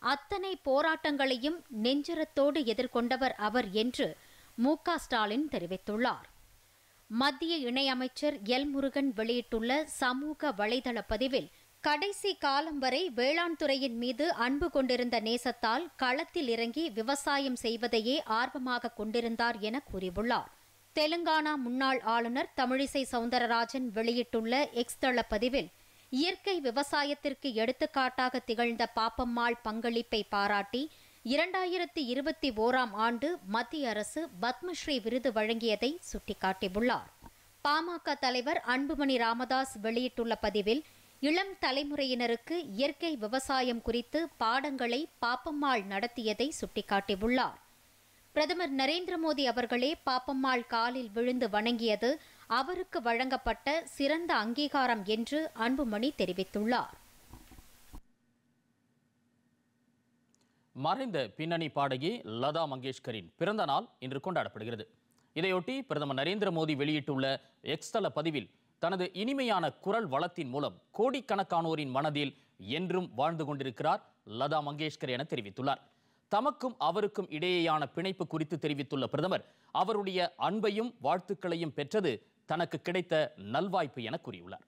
அத்தனை போராட்டங்களையும் நெஞ்சரத்தோடு எதிர்கொண்டவர் அவர் என்று மு.க. ஸ்டாலின் தெரிவித்துள்ளார். மத்திய இணையமைச்சர் எல். முருகன் வெளியிட்டுள்ள சமூக வலைதள பதிவில், கடைசி காலம் வரை வேளாண் துறையின் மீது அன்பு கொண்டிருந்த நேசத்தால் களத்தில் இறங்கி விவசாயம் செய்வதையே ஆர்வமாக கொண்டிருந்தார் என கூறியுள்ளார். தெலுங்கானா முன்னாள் ஆளுநர் தமிழிசை சவுந்தரராஜன் வெளியிட்டுள்ள எக்ஸ் தள பதிவில், இயற்கை விவசாயத்திற்கு எடுத்துக்காட்டாக திகழ்ந்த பாப்பம்மாள் பங்களிப்பை பாராட்டி 2021ஆம் ஆண்டு மத்திய அரசு பத்மஸ்ரீ விருது வழங்கியதை சுட்டிக்காட்டியுள்ளார். பாமக தலைவர் அன்புமணி ராமதாஸ் வெளியிட்டுள்ள பதிவில், இளம் தலைமுறையினருக்கு இயற்கை விவசாயம் குறித்து பாடங்களை பாப்பம்மாள் நடத்தியதை சுட்டிக்காட்டியுள்ளார். பிரதமர் நரேந்திர மோடி அவர்களே பாப்பம்மாள் காலில் விழுந்து வணங்கியது அவருக்கு வழங்கப்பட்ட சிறந்த அங்கீகாரம் என்று அன்புமணி தெரிவித்துள்ளார். மறைந்த பின்னணி பாடகி லதா மங்கேஷ்கரின் பிறந்த நாள் இன்று கொண்டாடப்படுகிறது. இதையொட்டி பிரதமர் நரேந்திர மோடி வெளியிட்டுள்ள எக்ஸ் தள பதிவில், தனது இனிமையான குரல் வளத்தின் மூலம் கோடிக்கணக்கானோரின் மனதில் என்றும் வாழ்ந்து கொண்டிருக்கிறார் லதா மங்கேஷ்கர் என தெரிவித்துள்ளார். தமக்கும் அவருக்கும் இடையேயான பிணைப்பு குறித்து தெரிவித்துள்ள பிரதமர், அவருடைய அன்பையும் வாழ்த்துக்களையும் பெற்றது தனக்கு கிடைத்த நல்வாய்ப்பு என கூறியுள்ளார்.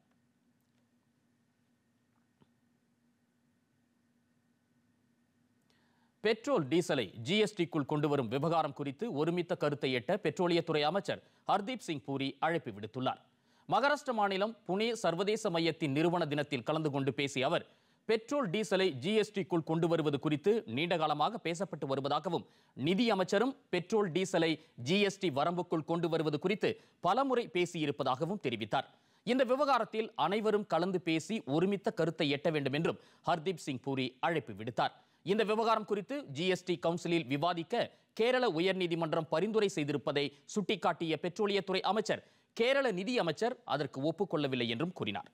பெட்ரோல் டீசலை ஜிஎஸ்டிக்குள் கொண்டு வரும் விவகாரம் குறித்து ஒருமித்த கருத்தை எட்ட பெட்ரோலியத்துறை அமைச்சர் ஹர்தீப் சிங் பூரி அழைப்பு விடுத்துள்ளார். மகாராஷ்டிர மாநிலம் புனே சர்வதேச மையத்தின் நிறுவன தினத்தில் கலந்து கொண்டு பேசிய அவர், பெட்ரோல் டீசலை ஜிஎஸ்டிக்குள் கொண்டு வருவது குறித்து நீண்ட காலமாக பேசப்பட்டு வருவதாகவும், நிதி அமைச்சரும் பெட்ரோல் டீசலை ஜிஎஸ்டி வரம்புக்குள் கொண்டு வருவது குறித்து பலமுறை பேசியிருப்பதாகவும் தெரிவித்தார். இந்த விவகாரத்தில் அனைவரும் கலந்து பேசி ஒருமித்த கருத்தை எட்ட வேண்டும் என்றும் ஹர்தீப் சிங் பூரி அழைப்பு விடுத்தார். இந்த விவகாரம் குறித்து ஜிஎஸ்டி கவுன்சிலில் விவாதிக்க கேரள உயர்நீதிமன்றம் பரிந்துரை செய்திருப்பதை சுட்டிக்காட்டிய பெட்ரோலியத்துறை அமைச்சர், கேரள நிதி அமைச்சர் அதற்கு ஒப்புக்கொள்ளவில்லை என்றும் கூறினார்.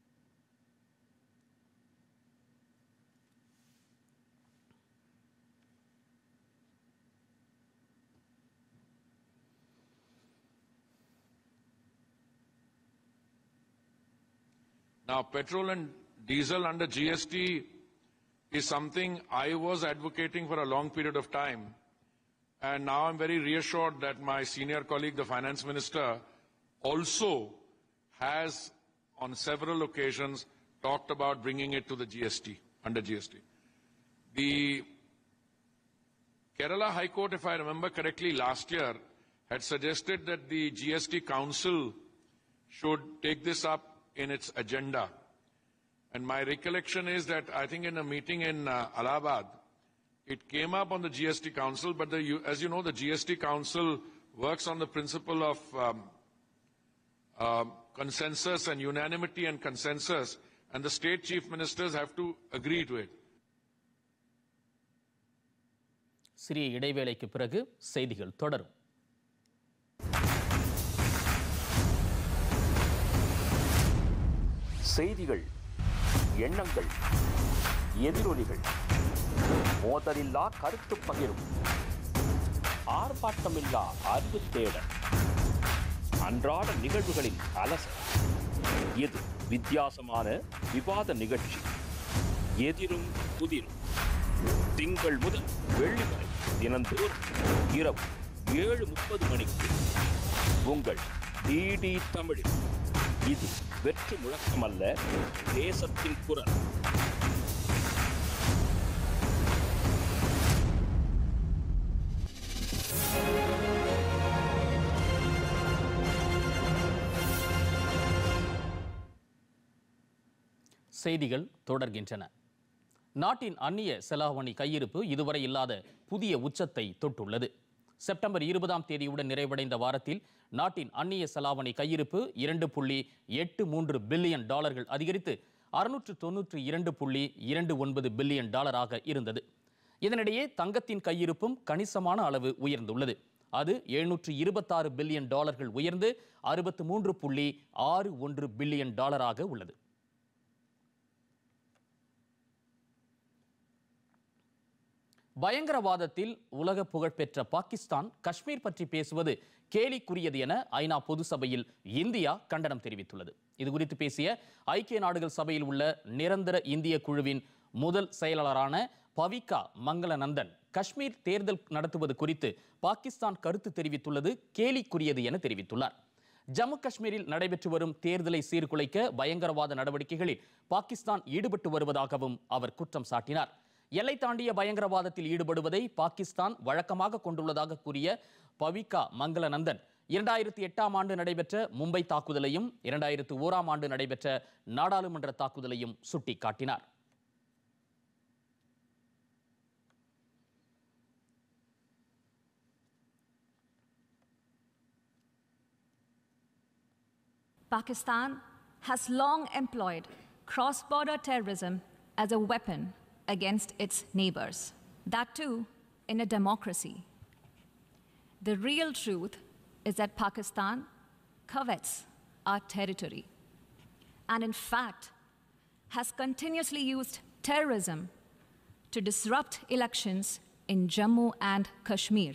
Now, petrol and diesel under GST is something I was advocating for a long period of time, and now I'm very reassured that my senior colleague, the finance minister, also has on several occasions talked about bringing it to the GST, under GST. The Kerala High Court, if I remember correctly, last year had suggested that the GST Council should take this up in its agenda. And my recollection is that I think in a meeting in Allahabad, it came up on the GST Council, but as you know, the GST Council works on the principle of consensus and unanimity and consensus, and the state chief ministers have to agree to it. சிறிய இடைவேளைக்கு பிறகு செய்திகள் தொடரும். செய்திகள், எண்ணங்கள், எதிரொலிகள், மோதலில்லா கருத்து பகிரும், ஆர்ப்பாட்டமில்லா அறிவு தேடல், அன்றாட நிகழ்வுகளின் அலசல். இது வித்தியாசமான விவாத நிகழ்ச்சி. எதிரும் புதிரும். திங்கள் முதல் வெள்ளி வரை தினந்தோறும் இரவு 7:30 மணிக்கு உங்கள் டிடி தமிழில். இது வெற்றி முழக்கமல்ல, தேசத்தின் குரல். செய்திகள் தொடர்கின்றன. நாட்டின் அந்நிய செலாவணி கையிருப்பு இதுவரை இல்லாத புதிய உச்சத்தை தொட்டுள்ளது. செப்டம்பர் 20ஆம் தேதியுடன் நிறைவடைந்த வாரத்தில் நாட்டின் அந்நிய செலாவணி கையிருப்பு $2.83 பில்லியன் அதிகரித்து $692.29 பில்லியன் இருந்தது. இதனிடையே தங்கத்தின் கையிருப்பும் கணிசமான அளவு உயர்ந்துள்ளது. அது $726 பில்லியன் உயர்ந்து $63.61 பில்லியன் உள்ளது. பயங்கரவாதத்தில் உலக புகழ்பெற்ற பாகிஸ்தான் காஷ்மீர் பற்றி பேசுவது கேலிக்குரியது என ஐநா பொது சபையில் இந்தியா கண்டனம் தெரிவித்துள்ளது. இதுகுறித்து பேசிய ஐக்கிய நாடுகள் சபையில் உள்ள நிரந்தர இந்திய குழுவின் முதல் செயலாளரான பவிகா மங்களநந்தன் காஷ்மீர் தேர்தல் நடத்துவது குறித்து பாகிஸ்தான் கருத்து தெரிவித்துள்ளது கேலிக்குரியது என தெரிவித்துள்ளார். ஜம்மு காஷ்மீரில் நடைபெற்று வரும் தேர்தலை சீர்குலைக்க பயங்கரவாத நடவடிக்கைகளில் பாகிஸ்தான் ஈடுபட்டு வருவதாகவும் அவர் குற்றம் சாட்டினார். எல்லை தாண்டிய பயங்கரவாதத்தில் ஈடுபடுவதை பாகிஸ்தான் வழக்கமாக கொண்டுள்ளதாக கூறிய பவிகா மங்களநந்தன் 2008ஆம் ஆண்டு நடைபெற்ற மும்பை தாக்குதலையும் 2001ஆம் ஆண்டு நடைபெற்ற நாடாளுமன்ற தாக்குதலையும் சுட்டிக்காட்டினார். Pakistan has long employed cross-border terrorism as a weapon against its neighbors, that too in a democracy. The real truth is that Pakistan covets our territory and in fact has continuously used terrorism to disrupt elections in Jammu and Kashmir.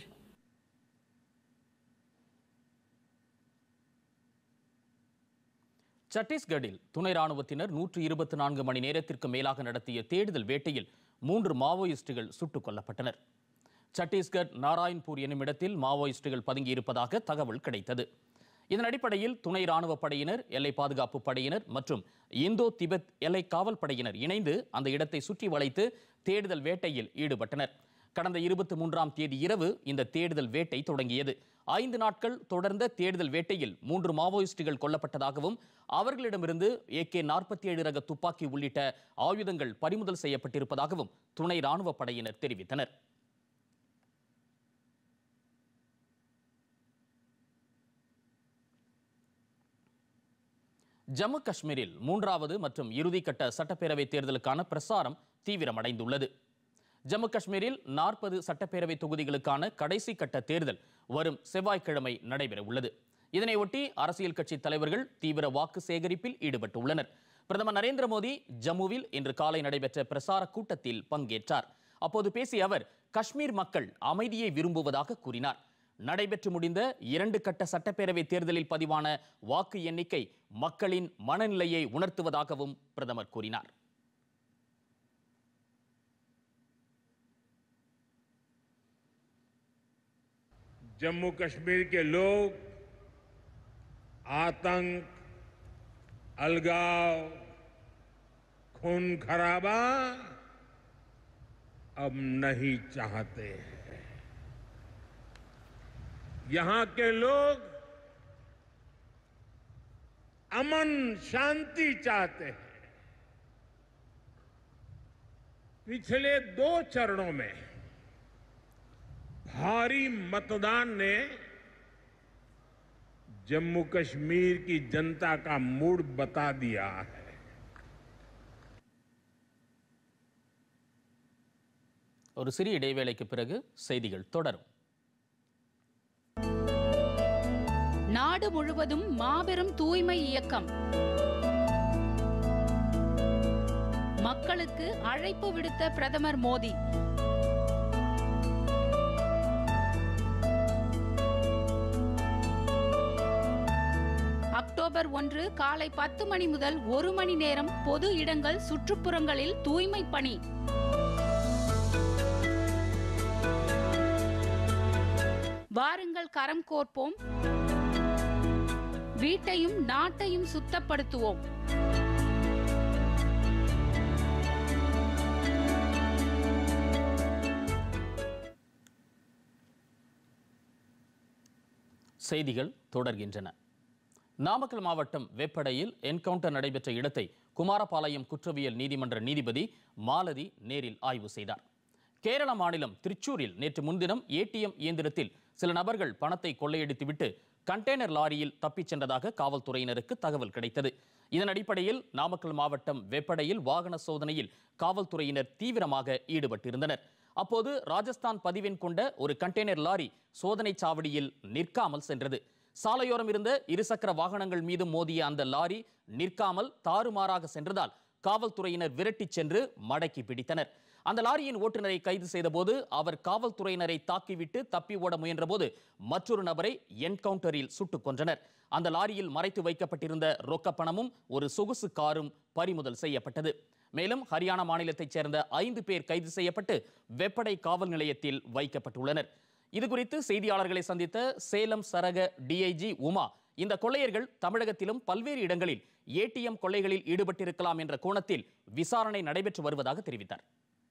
சத்தீஸ்கரில் துணை ராணுவத்தினர் 124 மணி நேரத்திற்கு மேலாக நடத்திய தேடுதல் வேட்டையில் 3 மாவோயிஸ்டுகள் சுட்டுக் கொல்லப்பட்டனர். சத்தீஸ்கர் நாராயண்பூர் என்னும் இடத்தில் மாவோயிஸ்டுகள் பதுங்கியிருப்பதாக தகவல் கிடைத்தது. இதன் அடிப்படையில் துணை ராணுவ படையினர், எல்லை பாதுகாப்பு படையினர் மற்றும் இந்தோ திபெத் எல்லை காவல் படையினர் இணைந்து அந்த இடத்தை சுற்றி வளைத்து தேடுதல் வேட்டையில் ஈடுபட்டனர். கடந்த 23ஆம் தேதி இரவு இந்த தேடுதல் வேட்டை தொடங்கியது. 5 நாட்கள் தொடர்ந்த தேடுதல் வேட்டையில் 3 மாவோயிஸ்டுகள் கொல்லப்பட்டதாகவும் அவர்களிடமிருந்து AK-47 ரக துப்பாக்கி உள்ளிட்ட ஆயுதங்கள் பறிமுதல் செய்யப்பட்டிருப்பதாகவும் துணை ராணுவ படையினர் தெரிவித்தனர். ஜம்மு காஷ்மீரில் 3வது மற்றும் இறுதிக்கட்ட சட்டப்பேரவை தேர்தலுக்கான பிரசாரம் தீவிரமடைந்துள்ளது. ஜம்மு காஷ்மீரில் 40 சட்டப்பேரவை தொகுதிகளுக்கான கடைசி கட்ட தேர்தல் வரும் செவ்வாய்க்கிழமை நடைபெற உள்ளது. இதனையொட்டி அரசியல் கட்சி தலைவர்கள் தீவிர வாக்கு சேகரிப்பில் ஈடுபட்டுள்ளனர். பிரதமர் நரேந்திர மோடி ஜம்முவில் இன்று காலை நடைபெற்ற பிரசார கூட்டத்தில் பங்கேற்றார். அப்போது பேசிய அவர் காஷ்மீர் மக்கள் அமைதியை விரும்புவதாக கூறினார். நடைபெற்று முடிந்த 2 கட்ட சட்டப்பேரவை தேர்தலில் பதிவான வாக்கு எண்ணிக்கை மக்களின் மனநிலையை உணர்த்துவதாகவும் பிரதமர் கூறினார். जम्मू कश्मीर के लोग आतंक, अलगाव, खून खराबा अब नहीं चाहते हैं। यहां के लोग अमन शांति चाहते हैं। पिछले 2 चरणों में भारी मतदान ने जम्मू कश्मीर की जनता का मूड बता दिया है। ஒரு சிறிய இடைவேளைக்கு பிறகு செய்திகள் தொடரும். நாடு முழுவதும் மாபெரும் தூய்மை இயக்கம். மக்களுக்கு அழைப்பு விடுத்த பிரதமர் மோடி. அக்டோபர் 1 காலை 10 மணி முதல் 1 மணி நேரம் பொது இடங்கள், சுற்றுப்புறங்களில் தூய்மை பணி. வாருங்கள் கரம் கோர்ப்போம், வீட்டையும் நாட்டையும் சுத்தப்படுத்துவோம். செய்திகள் தொடர்கின்றன. நாமக்கல் மாவட்டம் வெப்படையில் என்கவுண்டர் நடைபெற்ற இடத்தை குமாரபாளையம் குற்றவியல் நீதிமன்ற நீதிபதி மாலதி நேரில் ஆய்வு செய்தார். கேரள மாநிலம் திருச்சூரில் நேற்று முன்தினம் ATM இயந்திரத்தில் சில நபர்கள் பணத்தை கொள்ளையடித்துவிட்டு கண்டெய்னர் லாரியில் தப்பிச் சென்றதாக காவல்துறையினருக்கு தகவல் கிடைத்தது. இதன் அடிப்படையில் நாமக்கல் மாவட்டம் வெப்படையில் வாகன சோதனையில் காவல்துறையினர் தீவிரமாக ஈடுபட்டிருந்தனர். அப்போது ராஜஸ்தான் பதிவெண் கொண்ட ஒரு கண்டெய்னர் லாரி சோதனை சாவடியில் நிற்காமல் சென்றது. சாலையோரம் இருந்த இருசக்கர வாகனங்கள் மீது மோதிய அந்த லாரி நிற்காமல் தாறுமாறாக சென்றதால் காவல்துறையினர் விரட்டி சென்று மடக்கி பிடித்தனர். அந்த லாரியின் ஓட்டுநரை கைது செய்தபோது அவர் காவல்துறையினரை தாக்கிவிட்டு தப்பி ஓட முயன்றபோது மற்றொரு நபரை என்கவுண்டரில் சுட்டுக் கொன்றனர். அந்த லாரியில் மறைத்து வைக்கப்பட்டிருந்த ரொக்க பணமும் ஒரு சொகுசு காரும் பறிமுதல் செய்யப்பட்டது. மேலும் ஹரியானா மாநிலத்தைச் சேர்ந்த 5 பேர் கைது செய்யப்பட்டு வெப்படை காவல் நிலையத்தில் வைக்கப்பட்டுள்ளனர். இதுகுறித்து செய்தியாளர்களை சந்தித்த சேலம் சரக டிஐஜி உமா, இந்த கொள்ளையர்கள் தமிழகத்திலும் பல்வேறு இடங்களில் ஏடிஎம் கொள்ளைகளில் ஈடுபட்டிருக்கலாம் என்ற கோணத்தில் விசாரணை நடைபெற்று வருவதாக தெரிவித்தார்.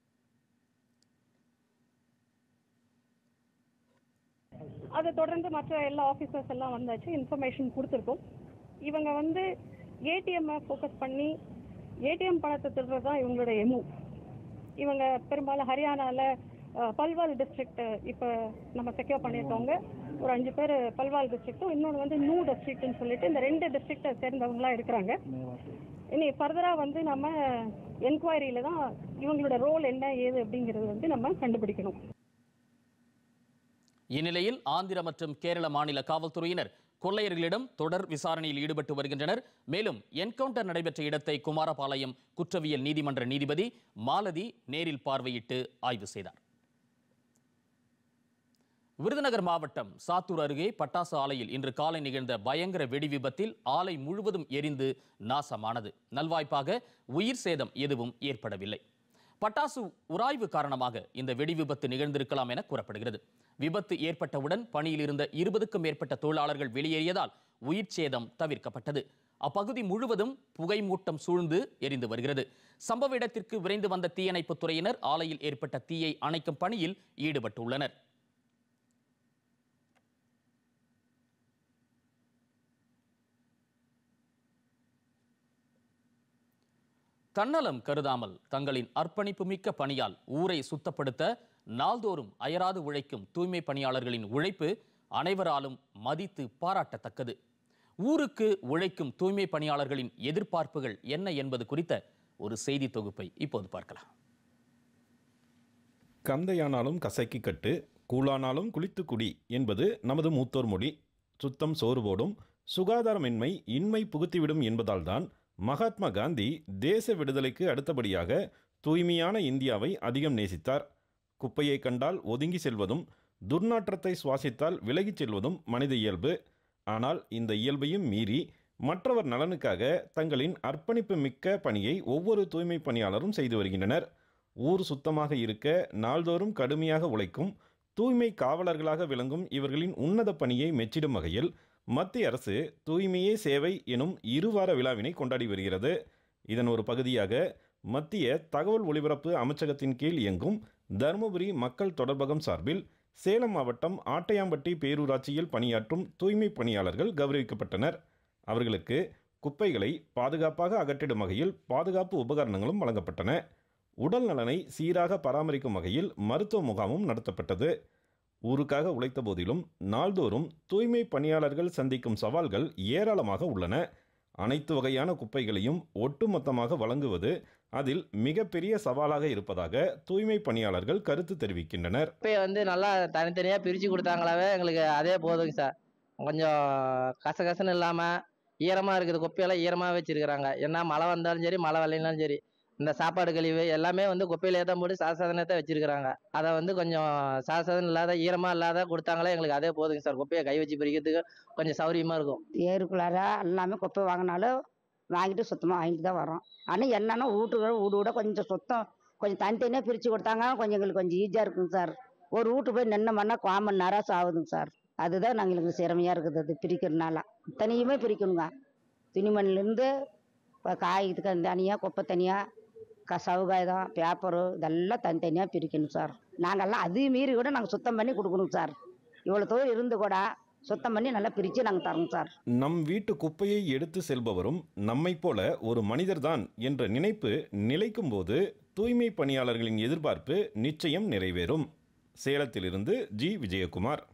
அதை தொடர்ந்து மற்ற எல்லா ஆஃபீஸர்ஸ் எல்லாம் வந்தாச்சு, இன்ஃபர்மேஷன் கொடுத்துருக்கோம். இவங்க ஏடிஎம்மை ஃபோக்கஸ் பண்ணி ஏடிஎம் பணத்தை திருடுறது தான் இவங்களோட எமு. இவங்க பெரும்பாலும் ஹரியானாவில் பல்வால் டிஸ்ட்ரிக்ட் இப்போ நம்ம செக்யூர் பண்ணியிருக்கவங்க ஒரு 5 பேர் பல்வால் டிஸ்ட்ரிக்ட்டும், இன்னொன்று நூ டிஸ்ட்ரிக்ட்னு சொல்லிட்டு இந்த 2 டிஸ்ட்ரிக்டை சேர்ந்தவங்களாம் இருக்கிறாங்க. இனி ஃபர்தராக நம்ம என்கொயரியில் தான் இவங்களோட ரோல் என்ன ஏது அப்படிங்கிறது நம்ம கண்டுபிடிக்கணும். இந்நிலையில் ஆந்திர மற்றும் கேரள மாநில காவல்துறையினர் கொள்ளையர்களிடம் தொடர் விசாரணையில் ஈடுபட்டு வருகின்றனர். மேலும் என்கவுண்டர் நடைபெற்ற இடத்தை குமாரபாளையம் குற்றவியல் நீதிமன்ற நீதிபதி மாலதி நேரில் பார்வையிட்டு ஆய்வு செய்தார். விருதுநகர் மாவட்டம் சாத்தூர் அருகே பட்டாசு ஆலையில் இன்று காலை நிகழ்ந்த பயங்கர வெடி விபத்தில் ஆலை முழுவதும் எரிந்து நாசமானது. நல்வாய்ப்பாக உயிர் சேதம் எதுவும் ஏற்படவில்லை. பட்டாசு உராய்வு காரணமாக இந்த வெடி விபத்து நிகழ்ந்திருக்கலாம் என கூறப்படுகிறது. விபத்து ஏற்பட்டவுடன் பணியில் இருந்த 20க்கும் மேற்பட்ட தொழிலாளர்கள் வெளியேறியதால் உயிர் சேதம் தவிர்க்கப்பட்டது. அப்பகுதி முழுவதும் புகை மூட்டம் சூழ்ந்து எரிந்து வருகிறது. சம்பவ இடத்திற்கு விரைந்து வந்த தீயணைப்பு துறையினர் ஆலையில் ஏற்பட்ட தீயை அணைக்கும் பணியில் ஈடுபட்டுள்ளனர். தன்னலம் கருதாமல் தங்களின் அர்ப்பணிப்பு மிக்க பணியால் ஊரை சுத்தப்படுத்த நாள்தோறும் அயராது உழைக்கும் தூய்மை பணியாளர்களின் உழைப்பு அனைவராலும் மதித்து பாராட்டத்தக்கது. ஊருக்கு உழைக்கும் தூய்மை பணியாளர்களின் எதிர்பார்ப்புகள் என்ன என்பது குறித்த ஒரு செய்தி தொகுப்பை இப்போது பார்க்கலாம். கந்தையானாலும் கசைக்கு கட்டு, கூழானாலும் குளித்து குடி என்பது நமது மூத்தோர் மொழி. சுத்தம் சோறு போடும், சுகாதாரமின்மை இன்மை புகுத்திவிடும் என்பதால் தான் மகாத்மா காந்தி தேச விடுதலைக்கு அடுத்தபடியாக தூய்மையான இந்தியாவை அதிகம் நேசித்தார். குப்பையை கண்டால் ஒதுங்கி செல்வதும், துர்நாற்றத்தை சுவாசித்தால் விலகிச் செல்வதும் மனித இயல்பு. ஆனால் இந்த இயல்பையும் மீறி மற்றவர் நலனுக்காக தங்களின் அர்ப்பணிப்பு மிக்க பணியை ஒவ்வொரு தூய்மை பணியாளரும் செய்து வருகின்றனர். ஊர் சுத்தமாக இருக்க நாள்தோறும் கடுமையாக உழைக்கும் தூய்மை காவலர்களாக விளங்கும் இவர்களின் உன்னத பணியை மெச்சிடும் வகையில் மத்திய அரசு தூய்மையே சேவை எனும் 2 வார விழாவினை கொண்டாடி வருகிறது. இதன் ஒரு பகுதியாக மத்திய தகவல் ஒலிபரப்பு அமைச்சகத்தின் கீழ் இயங்கும் தருமபுரி மக்கள் தொடர்பகம் சார்பில் சேலம் மாவட்டம் ஆட்டையாம்பட்டி பேரூராட்சியில் பணியாற்றும் தூய்மை பணியாளர்கள் கௌரவிக்கப்பட்டனர். அவர்களுக்கு குப்பைகளை பாதுகாப்பாக அகற்றிடும் வகையில் பாதுகாப்பு உபகரணங்களும் வழங்கப்பட்டன. உடல் நலனை சீராக பராமரிக்கும் வகையில் மருத்துவ முகாமும் நடத்தப்பட்டது. ஊருக்காக உழைத்த போதிலும் நாள்தோறும் தூய்மை பணியாளர்கள் சந்திக்கும் சவால்கள் ஏராளமாக உள்ளன. அனைத்து வகையான குப்பைகளையும் ஒட்டுமொத்தமாக வழங்குவது அதில் மிகப்பெரிய சவாலாக இருப்பதாக தூய்மை பணியாளர்கள் கருத்து தெரிவிக்கின்றனர். குப்பையை நல்லா தனித்தனியாக பிரித்து கொடுத்தாங்களாவே எங்களுக்கு அதே போதுங்க சார். கொஞ்சம் கசகசன்னு இல்லாமல் ஈரமாக இருக்குது, குப்பையெல்லாம் ஈரமாக வச்சுருக்கிறாங்க. ஏன்னா மழை வந்தாலும் சரி மழை வரலைனாலும் சரி இந்த சாப்பாடு கழிவு எல்லாமே குப்பையிலே தான் போட்டு சாதாரணத்தை வச்சிருக்கிறாங்க. அதை கொஞ்சம் சாதாரணம் இல்லாத ஈரமாக இல்லாத கொடுத்தாங்களே எங்களுக்கு அதே போதுங்க சார். குப்பையை கை வச்சு பிரிக்கிறதுக்கு கொஞ்சம் சௌரியமாக இருக்கும். ஏருக்குள்ளார எல்லாமே குப்பை வாங்கினாலும் வாங்கிட்டு சுத்தமாக வாங்கிட்டு தான் வரோம். ஆனால் என்னன்னா வீடு விட கொஞ்சம் சுத்தம் கொஞ்சம் தனித்தனியாக பிரித்து கொடுத்தாங்க கொஞ்சம் எங்களுக்கு கொஞ்சம் ஈஸியாக இருக்குங்க சார். ஒரு வீட்டு போய் நின்னோம்னா 1/4 மணி நேரம் ஆகுதுங்க சார். அதுதான் எங்களுக்கு சிரமையாக இருக்குது. அது பிரிக்கிறதுனால தனியுமே பிரிக்கணுங்க. துணிமணிலேருந்து இப்போ காய்கறிக்கு தனியாக, குப்பை தனியாக, சவுகாயம், பேப்பரு இதெல்லாம் தனித்தனியாக பிரிக்கணும் சார். நாங்கள்லாம் அதையும் மீறி கூட நாங்கள் சுத்தம் பண்ணி கொடுக்கணும் சார். இவ்வளோ தொழில் இருந்து கூட சுத்தம் பண்ணி நல்லா பிரித்து நாங்கள் தரோம் சார். நம் வீட்டு குப்பையை எடுத்து செல்பவரும் நம்மை போல ஒரு மனிதர்தான் என்ற நினைப்பு நிலைக்கும் போது தூய்மை பணியாளர்களின் எதிர்பார்ப்பு நிச்சயம் நிறைவேறும். சேலத்திலிருந்து ஜி. விஜயகுமார்.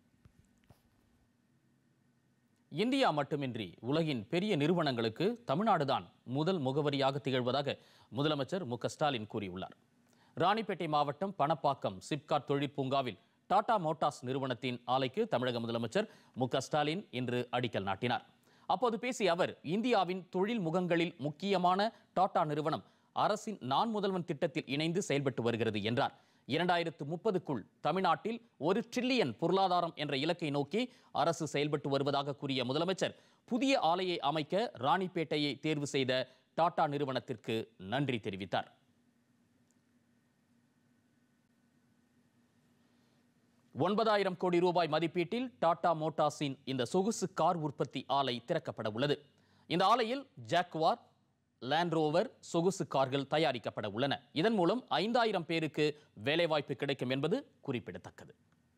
இந்தியா மட்டுமின்றி உலகின் பெரிய நிறுவனங்களுக்கு தமிழ்நாடுதான் முதல் முகவரியாக திகழ்வதாக முதலமைச்சர் மு க ஸ்டாலின் கூறியுள்ளார். ராணிப்பேட்டை மாவட்டம் பணப்பாக்கம் சிப்காட் தொழிற்பூங்காவில் டாடா மோட்டார்ஸ் நிறுவனத்தின் ஆலைக்கு தமிழக முதலமைச்சர் மு க ஸ்டாலின் இன்று அடிக்கல் நாட்டினார். அப்போது பேசிய அவர், இந்தியாவின் தொழில் முகங்களில் முக்கியமான டாடா நிறுவனம் அரசின் நான் முதல்வன் திட்டத்தில் இணைந்து செயல்பட்டு வருகிறது என்றார். 2030க்குள் தமிழ்நாட்டில் 1 டிரில்லியன் பொருளாதாரம் என்ற இலக்கை நோக்கி அரசு செயல்பட்டு வருவதாக கூறிய முதலமைச்சர் புதிய ஆலையை அமைக்க ராணிப்பேட்டையை தேர்வு செய்த டாடா நிறுவனத்திற்கு நன்றி தெரிவித்தார். ₹9,000 கோடி மதிப்பீட்டில் டாடா மோட்டார்ஸின் இந்த சொகுசு கார் உற்பத்தி ஆலை திறக்கப்பட உள்ளது. இந்த ஆலையில் ஜாக்வார், லேண்ட் ரோவர் சொகுசு கார்கள் தயாரிக்கப்பட உள்ளன. இதன் மூலம் 5,000 பேருக்கு வேலைவாய்ப்பு கிடைக்கும் என்பது குறிப்பிடத்தக்கது.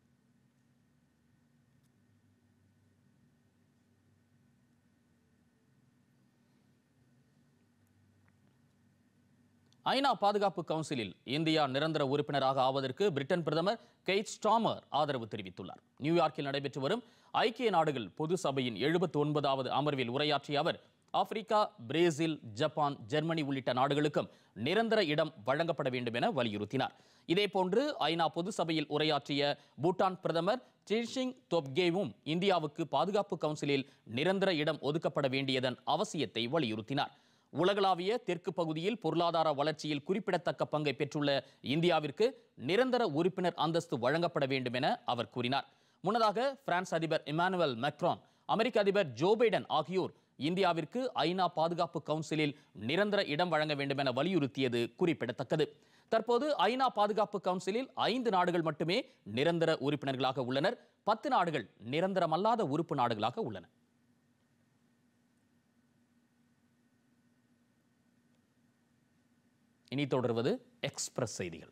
ஐநா பாதுகாப்பு கவுன்சிலில் இந்தியா நிரந்தர உறுப்பினராக ஆவதற்கு பிரிட்டன் பிரதமர் கெய்ர் ஸ்டார்மர் ஆதரவு தெரிவித்துள்ளார். நியூயார்க்கில் நடைபெற்று வரும் ஐக்கிய நாடுகள் பொது சபையின் 79வது அமர்வில் உரையாற்றிய அவர் ஆப்பிரிக்கா, பிரேசில், ஜப்பான், ஜெர்மனி உள்ளிட்ட நாடுகளுக்கும் நிரந்தர இடம் வழங்கப்பட வேண்டும் என வலியுறுத்தினார். இதேபோன்று ஐநா பொது சபையில் உரையாற்றிய பூட்டான் பிரதமர் டெர்சிங் தொப்கேவும் இந்தியாவுக்கு பாதுகாப்பு கவுன்சிலில் நிரந்தர இடம் ஒதுக்கப்பட வேண்டியதன் அவசியத்தை வலியுறுத்தினார். உலகளாவிய தெற்கு பகுதியில் பொருளாதார வளர்ச்சியில் குறிப்பிடத்தக்க பங்கை பெற்றுள்ள இந்தியாவிற்கு நிரந்தர உறுப்பினர் அந்தஸ்து வழங்கப்பட வேண்டும் என அவர் கூறினார். முன்னதாக பிரான்ஸ் அதிபர் இமானுவேல் மேக்ரான், அமெரிக்க அதிபர் ஜோ பைடன் ஆகியோர் இந்தியாவிற்கு ஐநா பாதுகாப்பு கவுன்சிலில் நிரந்தர இடம் வழங்க வேண்டும் என வலியுறுத்தியது குறிப்பிடத்தக்கது. தற்போது ஐநா பாதுகாப்பு கவுன்சிலில் 5 நாடுகள் மட்டுமே நிரந்தர உறுப்பினர்களாக உள்ளனர். 10 நாடுகள் நிரந்தரமல்லாத உறுப்பு நாடுகளாக உள்ளன. இனி தொடர்வது எக்ஸ்பிரஸ் செய்திகள்.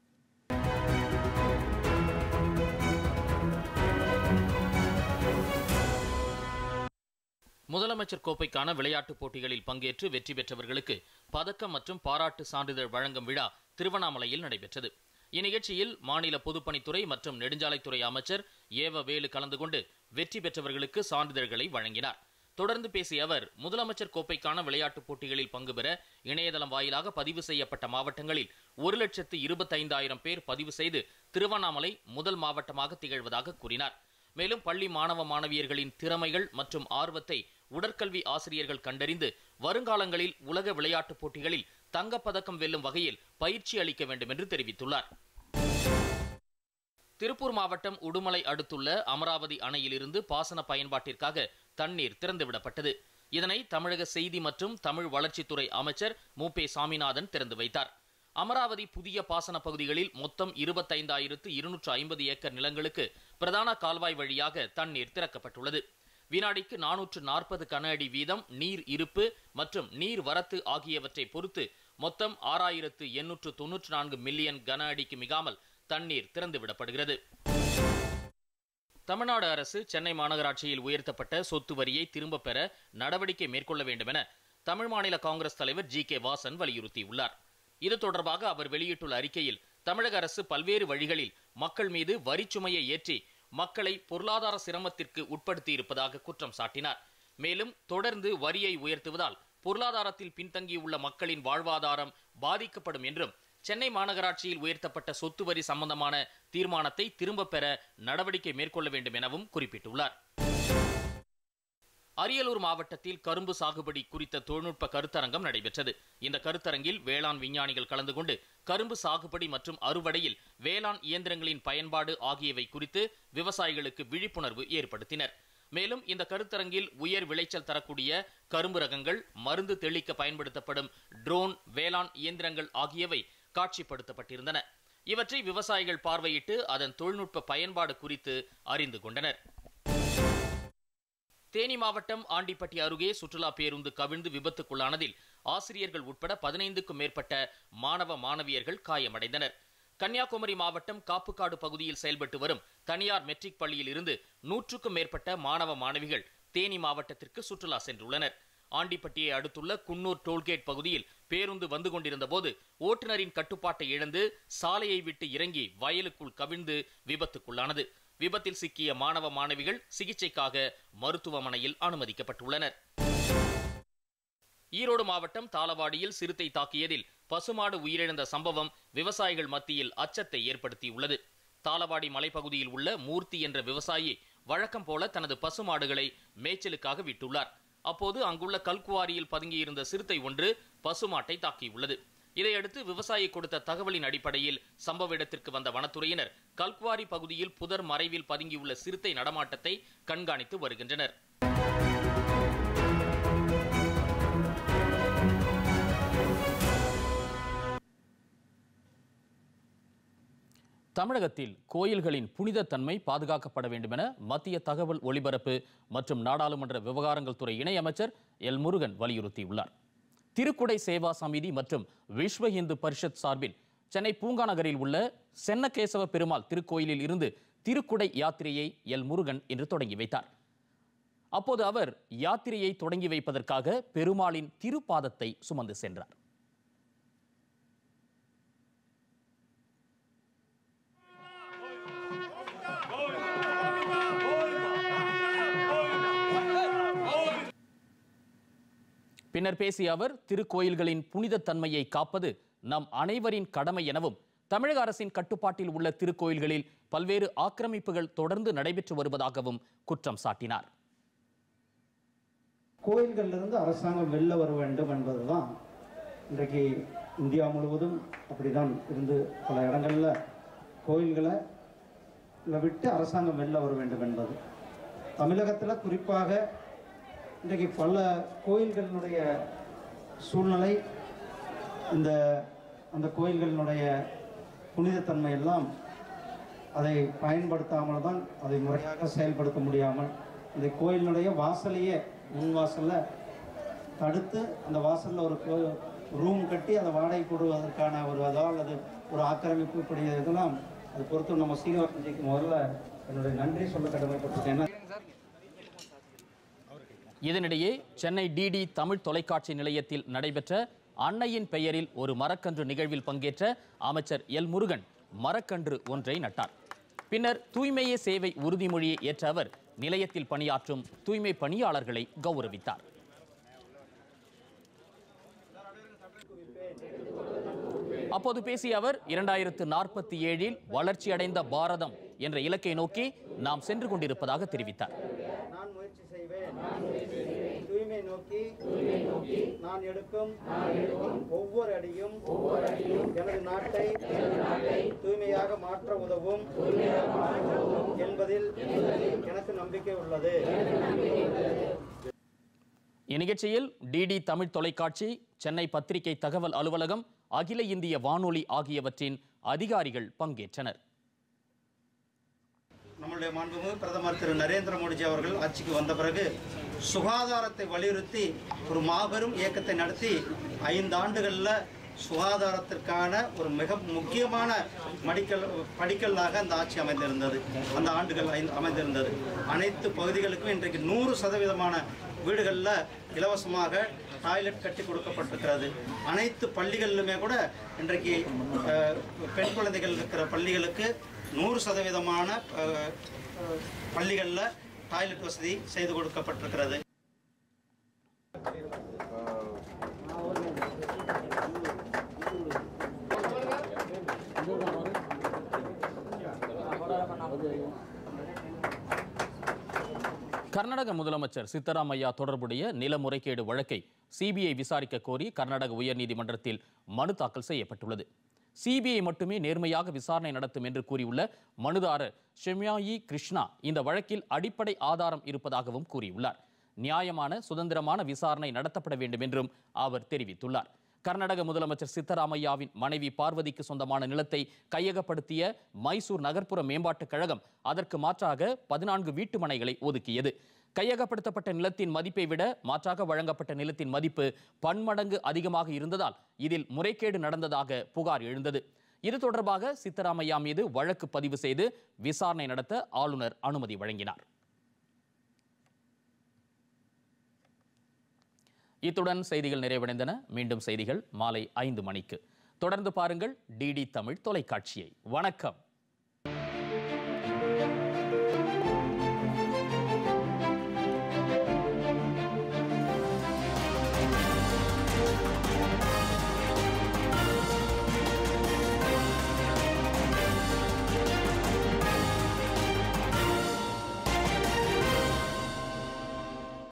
முதலமைச்சர் கோப்பைக்கான விளையாட்டுப் போட்டிகளில் பங்கேற்று வெற்றி பெற்றவர்களுக்கு பதக்கம் மற்றும் பாராட்டு சான்றிதழ் வழங்கும் விழா திருவண்ணாமலையில் நடைபெற்றது. இந்நிகழ்ச்சியில் மாநில பொதுப்பணித்துறை மற்றும் நெடுஞ்சாலைத்துறை அமைச்சர் ஏவ வேலு கலந்து கொண்டு வெற்றி பெற்றவர்களுக்கு சான்றிதழ்களை வழங்கினார். தொடர்ந்து பேசிய அவர், முதலமைச்சர் கோப்பைக்கான விளையாட்டுப் போட்டிகளில் பங்கு பெற இணையதளம் வாயிலாக பதிவு செய்யப்பட்ட மாவட்டங்களில் 1,25,000 பேர் பதிவு செய்து திருவண்ணாமலை முதல் மாவட்டமாக திகழ்வதாக கூறினார். மேலும் பள்ளி மாணவ மாணவியர்களின் திறமைகள் மற்றும் ஆர்வத்தை உடற்கல்வி ஆசிரியர்கள் கண்டறிந்து வருங்காலங்களில் உலக விளையாட்டுப் போட்டிகளில் தங்கப்பதக்கம் வெல்லும் வகையில் பயிற்சி அளிக்க வேண்டும் என்று தெரிவித்துள்ளார். திருப்பூர் மாவட்டம் உடுமலை அடுத்துள்ள அமராவதி அணையிலிருந்து பாசன பயன்பாட்டிற்காக தண்ணீர் திறந்துவிடப்பட்டது. இதனை தமிழக செய்தி மற்றும் தமிழ் வளர்ச்சித்துறை அமைச்சர் மு.பே. சாமிநாதன் திறந்து வைத்தார். அமராவதி புதிய பாசன பகுதிகளில் மொத்தம் 25,250 ஏக்கர் நிலங்களுக்கு பிரதான கால்வாய் வழியாக தண்ணீர் திறக்கப்பட்டுள்ளது. வினாடிக்கு 440 கன அடி வீதம் நீர் இருப்பு மற்றும் நீர் வரத்து ஆகியவற்றை பொறுத்து மொத்தம் 6,894 மில்லியன் கன அடிக்கு மிகாமல் தண்ணீர் திறந்துவிடப்படுகிறது. தமிழ்நாடு அரசு சென்னை மாநகராட்சியில் உயர்த்தப்பட்ட சொத்து வரியை திரும்பப் பெற நடவடிக்கை மேற்கொள்ள வேண்டும் என தமிழ் மாநில காங்கிரஸ் தலைவர் ஜி.கே. வாசன் வலியுறுத்தியுள்ளார். இது தொடர்பாக அவர் வெளியிட்டுள்ள அறிக்கையில், தமிழக அரசு பல்வேறு வழிகளில் மக்கள் மீது வரிச்சுமையை ஏற்றி மக்களை பொருளாதார சிரமத்திற்கு உட்படுத்தி இருப்பதாக குற்றம் சாட்டினார். மேலும் தொடர்ந்து வரியை உயர்த்துவதால் பொருளாதாரத்தில் பின்தங்கியுள்ள மக்களின் வாழ்வாதாரம் பாதிக்கப்படும் என்றும் சென்னை மாநகராட்சியில் உயர்த்தப்பட்ட சொத்து வரி சம்பந்தமான தீர்மானத்தை திரும்பப் பெற நடவடிக்கை மேற்கொள்ள வேண்டும் எனவும் குறிப்பிட்டுள்ளார். அரியலூர் மாவட்டத்தில் கரும்பு சாகுபடி குறித்த தொழில்நுட்ப கருத்தரங்கம் நடைபெற்றது. இந்த கருத்தரங்கில் வேளாண் விஞ்ஞானிகள் கலந்து கொண்டு கரும்பு சாகுபடி மற்றும் அறுவடையில் வேளாண் இயந்திரங்களின் பயன்பாடு ஆகியவை குறித்து விவசாயிகளுக்கு விழிப்புணர்வு ஏற்படுத்தினர். மேலும் இந்த கருத்தரங்கில் உயர் விளைச்சல் தரக்கூடிய கரும்பு ரகங்கள், மருந்து தெளிக்க பயன்படுத்தப்படும் ட்ரோன், வேளாண் இயந்திரங்கள் ஆகியவை காட்சிப்படுத்தப்பட்டிருந்தன. இவற்றை விவசாயிகள் பார்வையிட்டு அதன் தொழில்நுட்ப பயன்பாடு குறித்து அறிந்து கொண்டனர். தேனி மாவட்டம் ஆண்டிப்பட்டி அருகே சுற்றுலா பேருந்து கவிழ்ந்து விபத்துக்குள்ளானதில் ஆசிரியர்கள் உட்பட 15க்கும் மேற்பட்ட மாணவ மாணவியர்கள் காயமடைந்தனர். கன்னியாகுமரி மாவட்டம் காப்புக்காடு பகுதியில் செயல்பட்டு வரும் தனியார் மெட்ரிக் பள்ளியில் இருந்து 100க்கும் மேற்பட்ட மாணவ மாணவிகள் தேனி மாவட்டத்திற்கு சுற்றுலா சென்றுள்ளனர். ஆண்டிப்பட்டியை அடுத்துள்ள குன்னூர் டோல்கேட் பகுதியில் பேருந்து வந்து கொண்டிருந்த போது ஓட்டுநரின் கட்டுப்பாட்டை இழந்து சாலையை விட்டு இறங்கி வயலுக்குள் கவிழ்ந்து விபத்துக்குள்ளானது. விபத்தில் சிக்கிய மாணவ மாணவிகள் சிகிச்சைக்காக மருத்துவமனையில் அனுமதிக்கப்பட்டுள்ளனர். ஈரோடு மாவட்டம் தாளவாடியில் சிறுத்தை தாக்கியதில் பசுமாடு உயிரிழந்த சம்பவம் விவசாயிகள் மத்தியில் அச்சத்தை ஏற்படுத்தியுள்ளது. தாளவாடி மலைப்பகுதியில் உள்ள மூர்த்தி என்ற விவசாயி வழக்கம் போல தனது பசுமாடுகளை மேய்ச்சலுக்காக விட்டுள்ளார். அப்போது அங்குள்ள கல்குவாரியில் பதுங்கியிருந்த சிறுத்தை ஒன்று பசுமாட்டை தாக்கியுள்ளது. இதையடுத்து விவசாயி கொடுத்த தகவலின் அடிப்படையில் சம்பவ இடத்திற்கு வந்த வனத்துறையினர் கல்குவாரி பகுதியில் புதர் மறைவில் பதுங்கியுள்ள சிறுத்தை நடமாட்டத்தை கண்காணித்து வருகின்றனர். தமிழகத்தில் கோயில்களின் புனித தன்மை பாதுகாக்கப்பட வேண்டும் என மத்திய தகவல் ஒலிபரப்பு மற்றும் நாடாளுமன்ற விவகாரங்கள் துறை இணையமைச்சர் எல் முருகன் வலியுறுத்தியுள்ளார். திருக்குடை சேவா சமிதி மற்றும் விஸ்வ இந்து பரிஷத் சார்பில் சென்னை பூங்கா நகரில் உள்ள சென்னகேசவ பெருமாள் திருக்கோயிலில் இருந்து திருக்குடை யாத்திரையை எல் முருகன் இன்று தொடங்கி வைத்தார். அப்போது அவர் யாத்திரையை தொடங்கி வைப்பதற்காக பெருமாளின் திருப்பாதத்தை சுமந்து சென்றார். பின்னர் பேசிய அவர் திருக்கோயில்களின் புனித தன்மையை காப்பது நம் அனைவரின் கடமை எனவும் தமிழக அரசின் கட்டுப்பாட்டில் உள்ள திருக்கோயில்களில் பல்வேறு ஆக்கிரமிப்புகள் தொடர்ந்து நடைபெற்று வருவதாகவும் குற்றம் சாட்டினார். கோயில்களிலிருந்து அரசாங்கம் வெளில வர வேண்டும் என்பதுதான் இன்றைக்கு இந்தியா முழுவதும் அப்படிதான் இருந்து பல இடங்கள்ல கோயில்களை விட்டு அரசாங்கம் வெளில வர வேண்டும் என்பது. தமிழகத்தில் குறிப்பாக இன்றைக்கு பல கோயில்களினுடைய சூழ்நிலை அந்த கோயில்களினுடைய புனிதத்தன்மை எல்லாம் அதை பயன்படுத்தாமல் தான் அதை முறையாக செயல்படுத்த முடியாமல் இந்த கோயிலினுடைய வாசலையே முன் வாசலில் தடுத்து அந்த வாசலில் ஒரு ரூம் கட்டி அதை வாடகை போடுவதற்கான ஒரு அல்லது ஒரு ஆக்கிரமிப்பு இப்படி இதெல்லாம் அது பொறுத்து நம்ம சீனிவாசன்ஜிக்கு முதல்ல என்னுடைய நன்றி சொல்ல கடமைப்பட்டிருக்கேன். இதனிடையே சென்னை டிடி தமிழ் தொலைக்காட்சி நிலையத்தில் நடைபெற்ற அன்னையின் பெயரில் ஒரு மரக்கன்று நிகழ்வில் பங்கேற்ற அமைச்சர் எல் முருகன் மரக்கன்று ஒன்றை நட்டார். பின்னர் தூய்மையே சேவை உறுதிமொழியை ஏற்ற அவர் நிலையத்தில் பணியாற்றும் தூய்மை பணியாளர்களை கௌரவித்தார். அப்போது பேசிய அவர் 2047 வளர்ச்சியடைந்த பாரதம் என்ற இலக்கை நோக்கி நாம் சென்று கொண்டிருப்பதாக தெரிவித்தார். தூய்மை நோக்கி நான் எடுக்கும் ஒவ்வொரு அடியும் எனது நாட்டை தூய்மையாக மாற்ற உதவும் என்பதில் எனக்கு நம்பிக்கை உள்ளது. இந்நிகழ்ச்சியில் டிடி தமிழ் தொலைக்காட்சி, சென்னை பத்திரிகை தகவல் அலுவலகம், அகில இந்திய வானொலி ஆகியவற்றின் அதிகாரிகள் பங்கேற்றனர். நம்முடைய மாண்புமிகு பிரதமர் திரு நரேந்திர மோடிஜி அவர்கள் ஆட்சிக்கு வந்த பிறகு சுகாதாரத்தை வலியுறுத்தி ஒரு மாபெரும் இயக்கத்தை நடத்தி 5 ஆண்டுகளில் சுகாதாரத்திற்கான ஒரு மிக முக்கியமான படிக்கல்லாக அந்த ஆட்சி அமைந்திருந்தது. அந்த ஆண்டுகள் அமைந்திருந்தது. அனைத்து பகுதிகளுக்கும் இன்றைக்கு 100% வீடுகளில் இலவசமாக டாய்லெட் கட்டி கொடுக்கப்பட்டிருக்கிறது. அனைத்து பள்ளிகளிலுமே கூட இன்றைக்கு பெண் குழந்தைகள் இருக்கிற பள்ளிகளுக்கு 100% பள்ளிகளில் டாய்லெட் வசதி செய்து கொடுக்கப்பட்டிருக்கிறது. கர்நாடக முதலமைச்சர் சித்தராமையா தொடர்புடைய நில முறைகேடு வழக்கை சிபிஐ விசாரிக்க கோரி கர்நாடக உயர்நீதிமன்றத்தில் மனு தாக்கல் செய்யப்பட்டுள்ளது. சிபிஐ மட்டுமே நேர்மையாக விசாரணை நடத்தும் என்று கூறியுள்ள மனுதாரர் ஷெம்யாயி கிருஷ்ணா இந்த வழக்கில் அடிப்படை ஆதாரம் இருப்பதாகவும் கூறியுள்ளார். நியாயமான சுதந்திரமான விசாரணை நடத்தப்பட வேண்டும் என்றும் அவர் தெரிவித்துள்ளார். கர்நாடக முதலமைச்சர் சித்தராமையாவின் மனைவி பார்வதிக்கு சொந்தமான நிலத்தை கையகப்படுத்திய மைசூர் நகர்ப்புற மேம்பாட்டுக் கழகம் அதற்கு மாற்றாக 14 வீட்டு மனைகளை ஒதுக்கியது. கையகப்படுத்தப்பட்ட நிலத்தின் மதிப்பை விட மாற்றாக வழங்கப்பட்ட நிலத்தின் மதிப்பு பன்மடங்கு அதிகமாக இருந்ததால் இதில் முறைகேடு நடந்ததாக புகார் எழுந்தது. இது தொடர்பாக சித்தராமையா மீது வழக்கு பதிவு செய்து விசாரணை நடத்த ஆளுநர் அனுமதி வழங்கினார். இத்துடன் செய்திகள் நிறைவடைந்தன. மீண்டும் செய்திகள் மாலை 5 மணிக்கு. தொடர்ந்து பாருங்கள் டிடி தமிழ் தொலைக்காட்சியை. வணக்கம்.